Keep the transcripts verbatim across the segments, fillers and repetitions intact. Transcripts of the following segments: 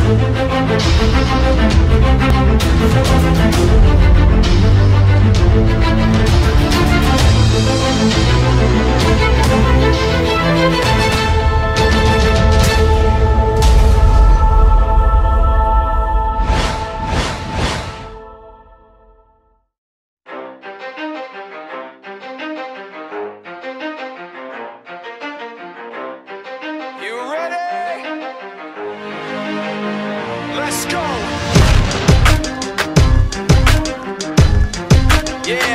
Let's go. Yeah.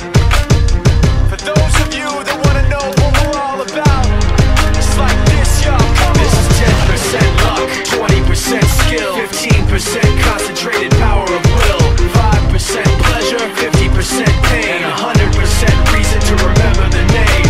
For those of you that want to know what we're all about, it's like this, y'all. This is ten percent luck, twenty percent skill, fifteen percent concentrated power of will, five percent pleasure, fifty percent pain, and one hundred percent reason to remember the name.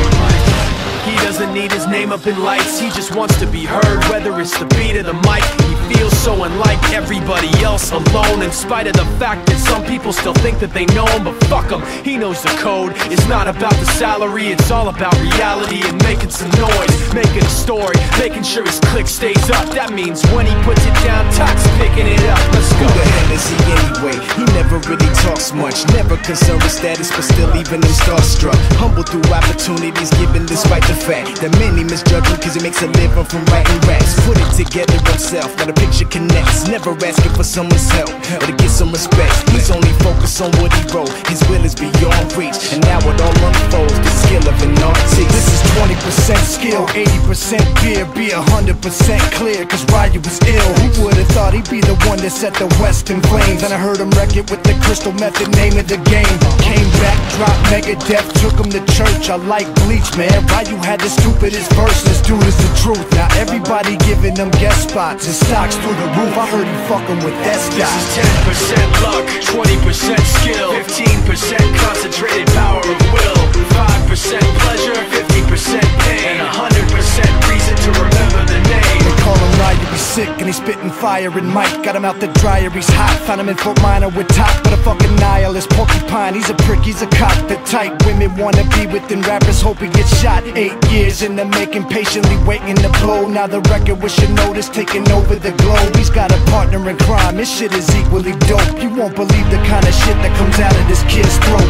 He doesn't need his name up in lights, he just wants to be heard, whether it's the beat of the mic. He feels so unlike everybody else, alone, in spite of the fact that some people still think that they know him, but fuck him, he knows the code. It's not about the salary, it's all about reality and making some noise, making a story, making sure his click stays up. That means when he puts it down, Tox picking it up. Let's go. Who the hell is he anyway? He never really talks much, never concerned with status, but still even him starstruck. Humble through opportunities given despite the fact that many misjudge him cause he makes a living from writing raps. Put it together himself, now the picture connects, never asking for someone's help or to get some respect. He's only focused on what he wrote, his will is beyond reach, and now it all unfolds, the skill of an artist. This is twenty percent skill, eighty percent fear, be one hundred percent clear, cause Ryu was ill. Who would've thought he'd be the one that set the West in flames? And I heard him wreck it with the crystal method, name of the game. Came back, dropped Megadeth, took him to church. I like Bleach, man, Ryu had the stupidest verse, this dude is the truth. Now everybody giving them guest spots and stocks through the roof. I heard he fucking with that stock. This is ten percent luck, twenty percent skill, fifteen percent concentrated power of will, five percent pleasure, fifty percent pain, and one hundred percent reason to remember the name. They call him Ryu, he's sick and he's spitting fire and Mike got him out the dryer, he's hot. Found him in Fort Minor with top, but a fucking nihilist porcupine. He's a prick, he's a cop. The type women wanna be within, rappers hope he gets shot. Eight years in the making, patiently waiting to blow. Now the record with your notice taking over the globe. He's got a partner in crime, his shit is equally dope. You won't believe the kind of shit that comes out of this kid's throat.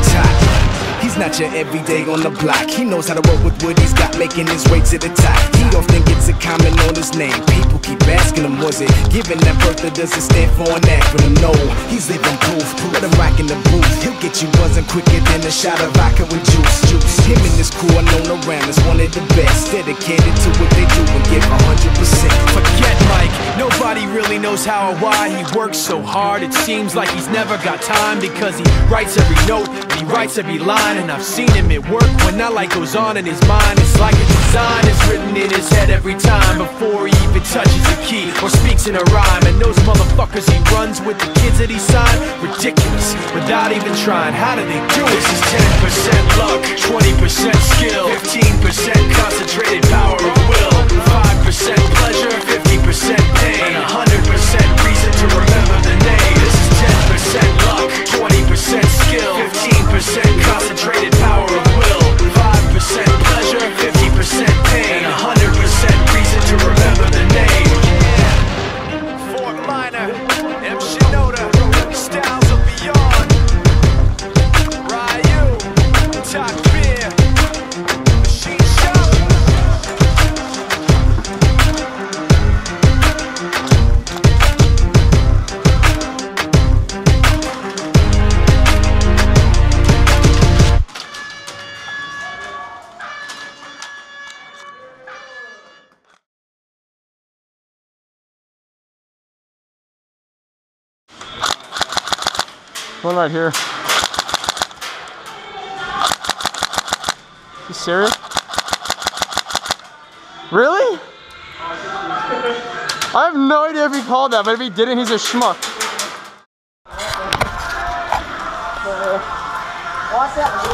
He's not your everyday on the block. He knows how to work with what he's got, making his way to the top. He often gets a comment on his name. People keep asking him, was it given that birth that doesn't stand for an acronym? No, he's living proof. Let him rock in the booth. He'll get you buzzing quicker than a shot of vodka with juice. Juice. Him and his crew are known around as one of the best, dedicated to what they do and give one hundred percent. Forget Mike, nobody really knows how or why he works so hard. It seems like he's never got time because he writes every note and he writes every line. And I've seen him at work when that light goes on in his mind. It's like a design is written in his head every time before he even touches a key or speaks in a rhyme. And those motherfuckers he runs with, the kids that he signed, ridiculous, without even trying. How do they do it? This is ten percent luck, twenty percent skill, fifteen percent concentrated power of will, five percent pleasure, fifty percent pain, and one hundred percent reason to remember the name. This is ten percent luck, twenty percent skill, fifteen percent concentrated power of will, five percent pleasure, fifty percent pain, and one hundred percent reason to remember the name. Fort Minor, M. Shinoda, styles of beyond, Ryu, Top Beer, Machine Shop. One right here. You serious? Really? I have no idea if he called that, but if he didn't, he's a schmuck. What's up?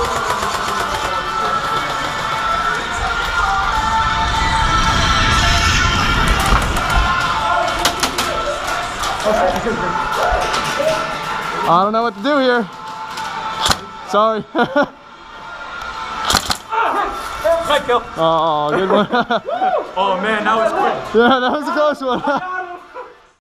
I don't know what to do here. Sorry. Right, Kill. Oh, good one. Oh man, that was quick. Yeah, that was a close one.